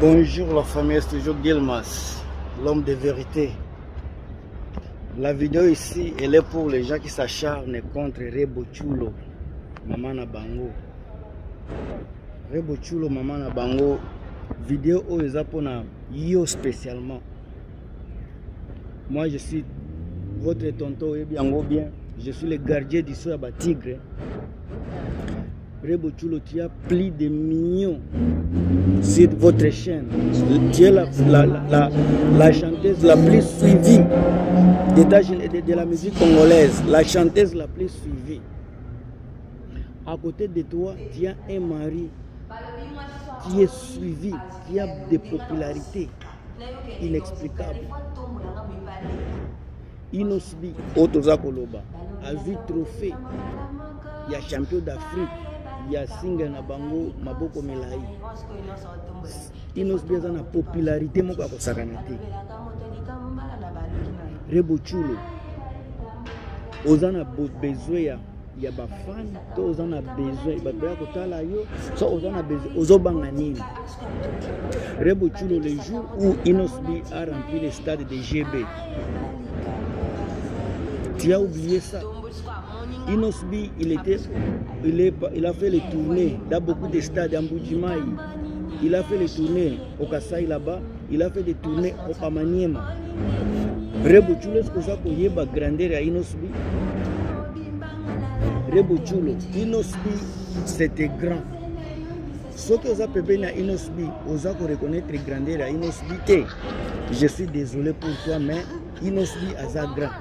Bonjour la famille, c'est toujours Gilmas, l'homme de vérité. La vidéo ici, elle est pour les gens qui s'acharnent contre Rebo Chulo, Maman na Bango. Rebo Chulo, Maman na Bango, vidéo où ils appellent yo spécialement. Moi je suis votre tonton et bien, je suis le gardien du Soya Tigre. Rebo Chulo, tu as plus de millions sur votre chaîne. Tu es la chanteuse la plus suivie de la musique congolaise. La chanteuse la plus suivie. À côté de toi, tu as un mari qui est suivi, qui a des popularités inexplicables. Inosbi, Otoza Koloba, a vu trophée. Il y a champion d'Afrique. Il y a Singa na Bango, Maboko Melai. Inosbi a une popularité moko ko sakanate. Rebo Chulo. Ozana besoin ya ba fan, to ozana besoin ba ba ko tala yo, so ozana besoin ozobanga nini. Rebo Chulo, le jour où Inosbi a rempli le stade de GB. Tu as oublié ça. Inosbi, il a fait les tournées dans beaucoup de stades en Boudjimaï. Il a fait les tournées au Kassai là-bas. Il a fait des tournées au Kamaniema. Rebo Chulo, est-ce que ça peut y avoir grandeur à Inosbi? Rebo Chulo, Inosbi, c'était grand. Ce que vous avez à Inosbi, vous avez reconnaître grandeur à Inosbi. Je suis désolé pour toi, mais Inosbi a ça grand.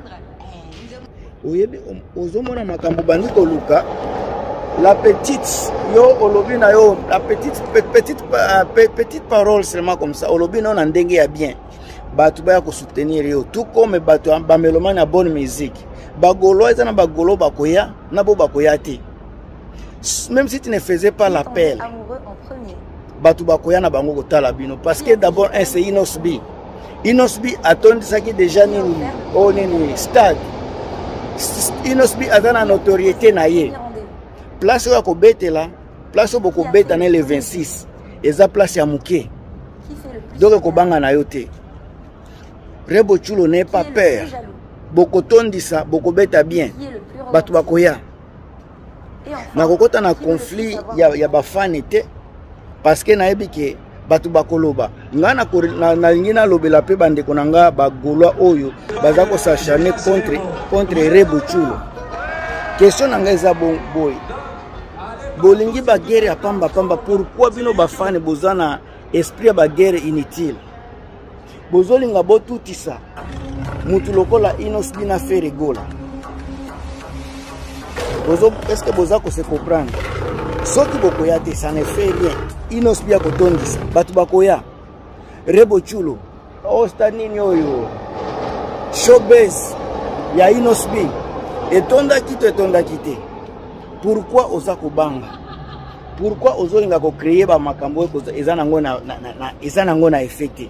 Ozomona makambo bandiko luka la petite yo olobi na yo la petite parole seulement comme ça olobi na ndenge ya bien batu ba ko soutenir yo tout comme batu ba melomane na bonne musique bagolo ezana bagolo bakoya na bo bakoya te même si tu ne faisais pas l'appel batu bakoya na bango kotala bino parce que d'abord un c'est Inosbi attendi ça qui déjà ni on est stade. Inosbi a une notoriété naïe. Place où ko betela, place où boko beta na le 26. Eza place ya muke. Donc ko banga na yote. Rebo Chulo n'est pas peur. Boko tondisa, boko beta bien. Batu bakoya. Na kokota na conflit ya ba fan était parce que na ebike batu bakoloba ngana na lingina lobela pe bande konanga bagolwa oyo baza ko s'acharner contre Rebo Chulo. Question nanga eza boy bolingi ba guerre ya pamba pourquoi bino ba fan bozana esprit ba guerre inutile bozolinga botutisa mutu lokola Inosbi na fait rigola bozo est-ce que boza ko se comprendre soki bokoya te ça ne fait rien. Inosbi a kotondisa batu bakoya Rebo Chulo ostanini oyo showbiz ya Inosbi etonda kite pourquoi oza kobanga pourquoi ozolinga ko créer ba makambo ezana ngona effecté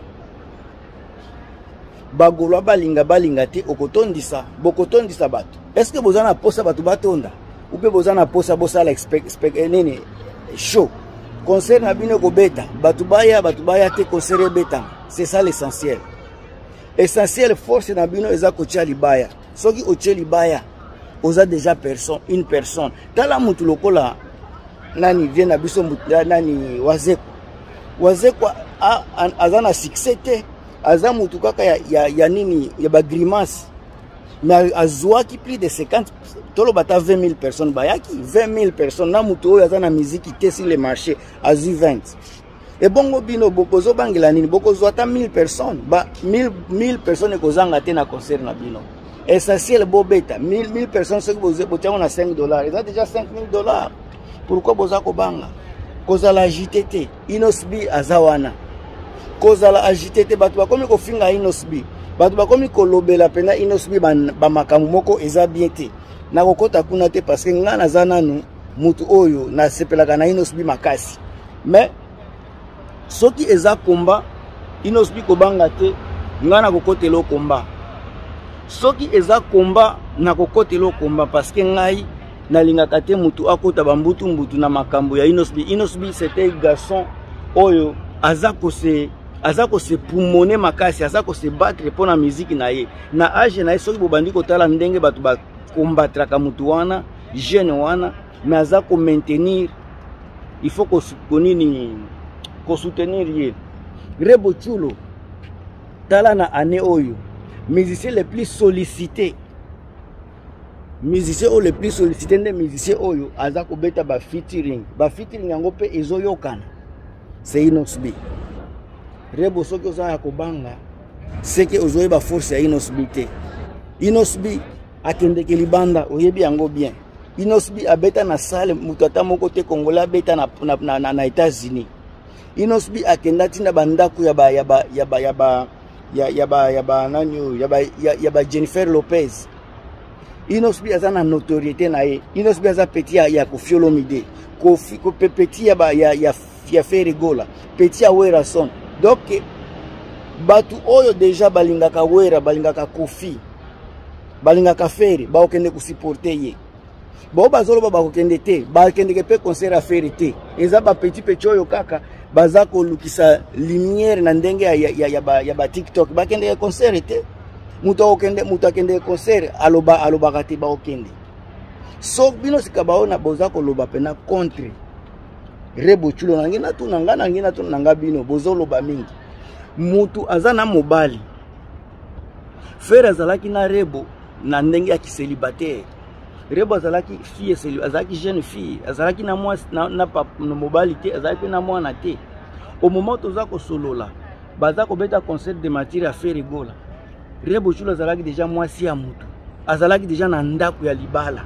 bagolwa balinga te okotondisa bokotondisa batu est-ce que bozana posa batu batonda ou pe bozana posa bosala nini show concert na bino ko beta batubaya te concert beta c'est ça l'essentiel. Essentiel force na bino eza ko tia libaya soki o tia libaya oza déjà une personne tala mutu lokola nani vient na biso nani wazeko azana succès te aza mutu kaka ya nini ya ba grimace mais azwaki plus de 50 tolo bata 20 000 personnes bayaki 20 000 personnes na mutu oyo azana musique te sur le marché azu 20 et bongo bino bokozo bangela nini bokozo ata 1000 personnes ba 1000 personnes ekozanga te na concert na bino essentiel bobeta 1000 personnes ce que vous botiamo na $5 eza déjà $5 000. Pourquoi bozako banga kozala agité te Inosbi azawana kozala agité te batu bakomi ko finga Inosbi batu bakomi kolobela pena Inosbi ba makambo moko eza bien te na kokota kuna te parce que ngana zananu mutu oyo na sepelaka na Inosbi makasi mais soki eza komba Inosbi kobanga te ngana kokotelo komba soki eza komba na kokotelo komba parce que ngai nalingaka te mutu akota bambutu mbutu na makambo ya Inosbi. Inosbi c'était un garçon oyo aza ko se pulmoner makasi, aza ko se battre pour la musique na ye. Na age na ye soki bobandi kotala ndenge batu ba combattre mutu wana, jeune wana, mais aza ko maintenir, il faut ko soutenir ye. Rebo Chulo tala na année oyo, musiciens les plus sollicités. Musiciens les plus sollicités des musiciens oyo aza ko beta ba featuring yango pe ezoyokana. C'est Inox B. Rebo soki oza ya kobanga, c'est que ozoye ba force ya Inox B te. Inox B akende ke libanda oyebi yango bien. Inox B abeta na salle mutu ata moko te Congolais abeta na États-Unis. Inox B akenda tinda bandaku ya ba Jennifer Lopez. Inox B aza na notoriété na ye. Inox B aza petit ya Koffi Olomide. Koffi petit ya Ferregola. Petit ya Werason. Donc batu oyo déjà balingaka Wera, balingaka Koffi, balingaka Ferre, ba okende ku supporter ye. Ba bazolo ba okende te, ba kende ke pe concert à Ferre te. Eza ba petit oyo kaka baza ko lukisa lumière na ndenge ya ba TikTok. Ba kende ke concert te. Muta kende concert aloba kati ba okende. So bino sikabaona boza ko loba pena contre Rebo Chulo nangina tu nanga bino bozo loba mingi. Mutu azana mobali. Frère azalaki na Rebo na ndenge ya célibataire. Rebo azalaki fille azalaki jeune fille, azalaki na moi na mobali te, azalaki na mwana te. Au moment toza ko solola, baza ko beta concert de matière à faire rigola. Rebo Chulo azalaki déjà mwasi ya mutu. Azalaki déjà na ndaku ya libala.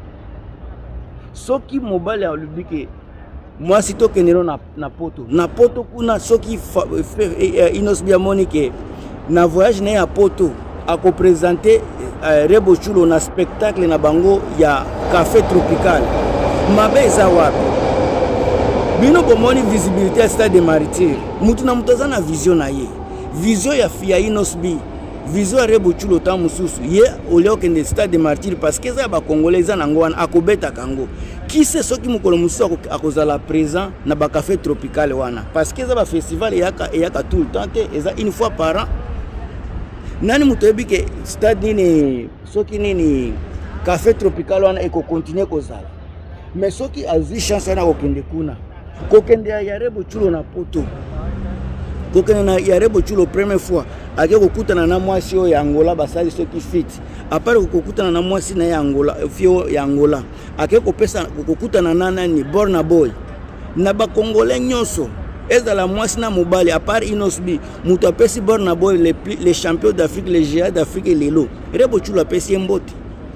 Soki mobali a lubike mwasi to kenero na poto kuna soki Inox B Monique na voyage na ya poto a ko présenter Rebo Chulo na spectacle na bango ya Café Tropical. Mabe eza wapi? Bino bomoni visibilité à Stade des Martyrs. Mutu na mutu na vision na ye. Vision ya fia Inox B. Vision ya Rebo Chulo ta mususu. Ye oleo kende Stade des Martyrs parce que za ba Congolais za nangwana akobeta kango. Qui sait ce qui mukolo mususu akozala présent na ba Café Tropical wana? Parce que za ba festival yaka tout le temps te eza une fois par an. Nani mutoyebi ke stade nini soki nini Café Tropical wana eko continuer kozala. Mais soki azwi chance na kokende kuna. Kokende ya Rebo Chulo na poto. Kokende na ya Rebo Chulo première fois ake kokutana na mwasi o ya Angola basali soki fit. Apare kokutana na mwasi na ya Angola fio ya Angola. Ake kopesa kokutana na nani Burna Boy. Na ba Congolais nyonso ezala mwasi na mobali à part Inox B mutu apesi Burna Boy les champions d'Afrique, les géants d'Afrique lelo. Rebo Chulo apesi mbote.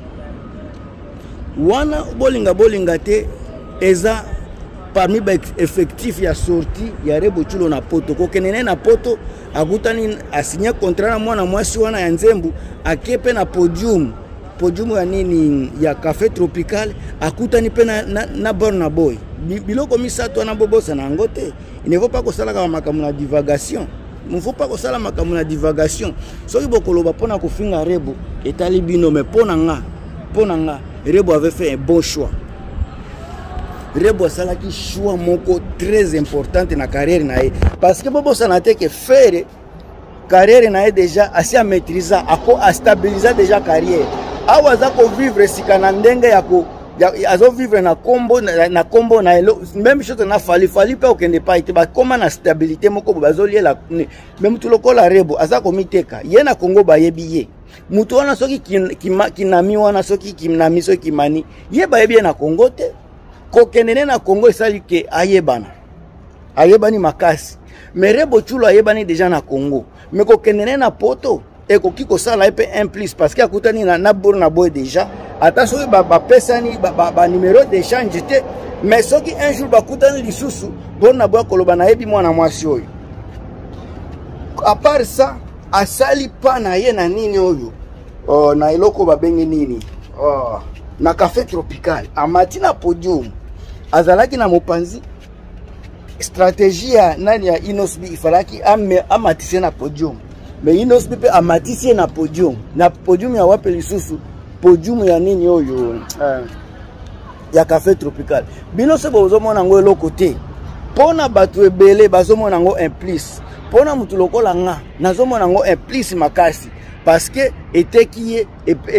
Wana bolinga te eza parmi ba effectif ya sortie ya Rebo Chulo na poto. Kokenene na poto akutani asigner contrat na mwana mwasi wana ya Nzembu akepe na podium ya nini ya Café Tropical akutani pe na Burna Boy. Biloko misato na bobosa na ngote. Il ne faut pas que ça la makamuna na divagation. Il ne faut pas que ça la makamuna na divagation. Soki bokoloba pona ko finga Rebo etali bino me pona nga Rebo avait fait un bon choix. Rebo salaki choix moko très important na carrière na ye parce que bobo sanate que faire carrière na ye déjà assez à maîtriser à stabiliser déjà carrière. Awaza ko vivre sikana ndenge yako azo vivre na combo na même chose na fali pe okende pa ite ba koma na stabilité moko bazolier la même tout lokola Rebo aza ko miteka ye na Congo ba yebi ye mutu wana soki kinami wana soki kinami soki kimani ye ba yebi na Congo te kokende na Congo esali ke ayebani makasi mais Rebo Chulo ayebani déjà na Congo mais kokende na poto ekoki kosala pe un plus parce que akutani na Burna Boy déjà ata soki ba pesani ba numéro d'échange te mais soki un jour bakutani lisusu Burna Boy koloba na yebi mwana mwasi oyo à part ça asali pa na ye na nini oyo na eloko babenge nini na Café Tropical amati na podium azalaki na mopanzi stratégie ya nani ya Inox B ifalaki amatise na podium mais Inox B pe amatise na podium ya wape lisusu podium ya nini oyo ya Café Tropical bino se bozo mona ngo eloko te pona batu ebele bazomona ngo implice pona mutu lokola nga nazomona ngo implice makasi parce que eteki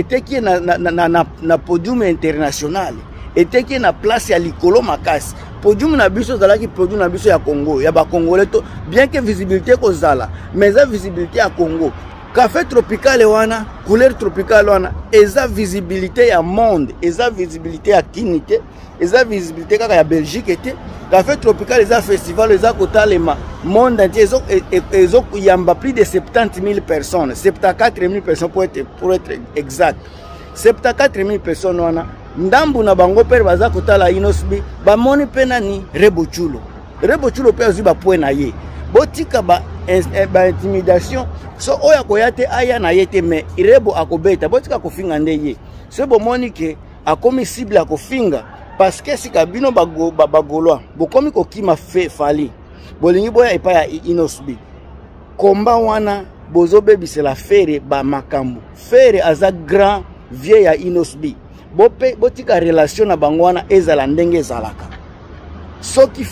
na podium international eteki na place ya likolo makasi podium na biso zalaki podium na biso ya Congo ya ba Congolais to bien que visibilité ko zala mais la visibilité ya Congo café tropical wana couleur tropicale wana eza visibilité ya monde eza visibilité ya kinité eza visibilité kaka ya Belgique était café tropical eza festival eza kotalema monde entier ezo yamba plus de 70 000 personnes 74 000 personnes pour être exact 74 000 personnes wana ndambu na bango pere baza kotala inosbi bamoni pena ni rebochulo pe azuba point na ye botika ba intimidation so oya koyate aya na yete me irebo akobeta botika kofinga ndeye so bomoni ke akomi cible akofinga parce que si kabino bagolwa bokomi kokima fali bolingi boya epa ya inosbi komba wana bozobebisela fere ba makambo fere aza grand vieux ya inosbi botika relation na bango wana ezala ndenge ezalaka soki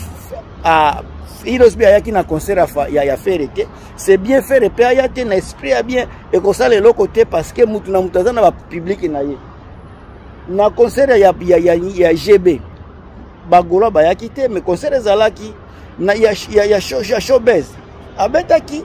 inosbi ayaki na concert ya fere te c'est bien faire pe ayate na esprit ya bien et ko sala le côté parce que mutu na mutu azana ba public na ye na concert ya GB bagolo bayaki te mais concert ezalaki na ya showbiz abetaki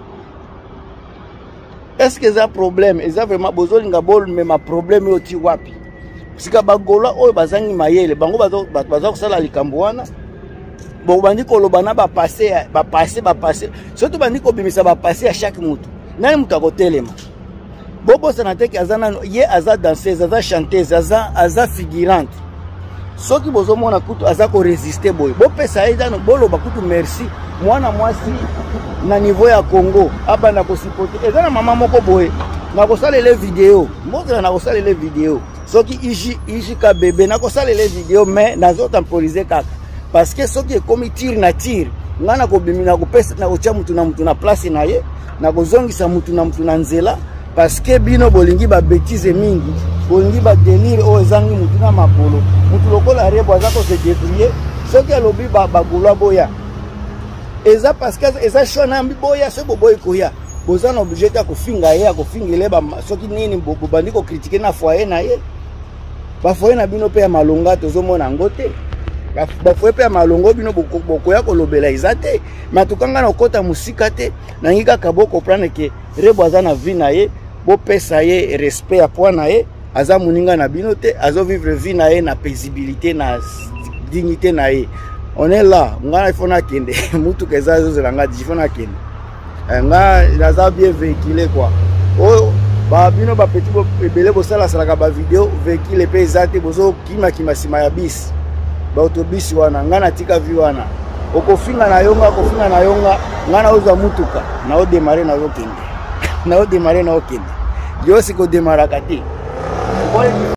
est-ce que ça problème eza vraiment bozolinga bol mais ma problème oti wapi sika bagolo oyo bazangi mayele bango bazo kosala likambo wana bon bandi kolobana ba passer surtout bandi ko bimisa ba passer à chaque mutu nani mutu akotelema bobo sanateki azana ye aza danseuse aza chanteuse aza figurante soki bozomona kutu aza ko résister boy bopesa ezano boloba kutu merci mwana mwasi na niveau ya Congo abana ko supporter ezana mama moko boy na ko salele vidéo mozela na ko salele vidéo soki ishi ka bébé na ko salele vidéo mais nazo temporiser kaka parce que soki ekomi tire na tire ngana ko bimina ko pesa na ocha mutu na place na ye na ko zongisa mutu na nzela parce que bino bolingi ba bêtise mingi bolingi ba délire o ezangi mutu na makolo mutu lokola rebo azako se débrouiller soki alobi ba gulwa boya eza parce que eza shona mbi boya se boboy koya bozana obligé ta ko finga ye ko fingele ba soki nini bobandi ko critiquer na foyer na ye ba foyer na bino pe ya malonga tozomona ngote ba foyer pe ya malongo bino bokoya ko lobela izate matukanga na kota musika te na ngika kaboko prendre que rebo azana vie na ye bo pesa ye respect à point na ye aza muninga na bino te azo vivre vie na ye na paisibilité na dignité na ye on est là ngana il faut na kende mutu keza zo zelanga il faut na kende nga naza bien véhiculé quoi oh ba bino ba petit bo ebele bo sala sala ka ba vidéo véhicule pe ezate bozo kima sima ya bis ba autobus wana ngana tika vi wana okofinga na yonga ngana uza mutuka na o démarrer na okende yo siko démarrer kati